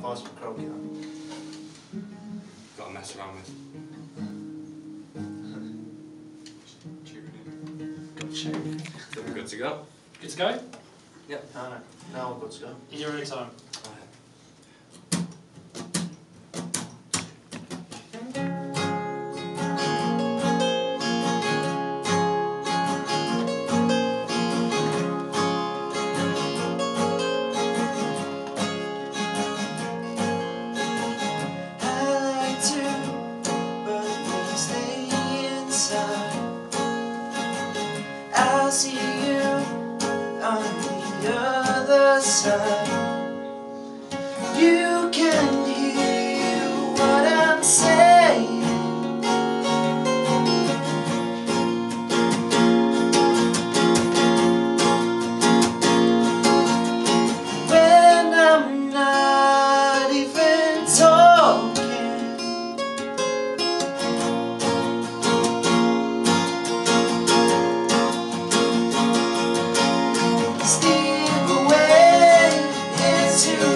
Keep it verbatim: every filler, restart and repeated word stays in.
nice and croaky. Got to mess around with. Got Chay. So we're good to go? Good to go? Yep. No, no. Now we're good to go. In your own time. I'll see you on the other side. You can hear what I'm saying. When I'm not even talking. Steal away into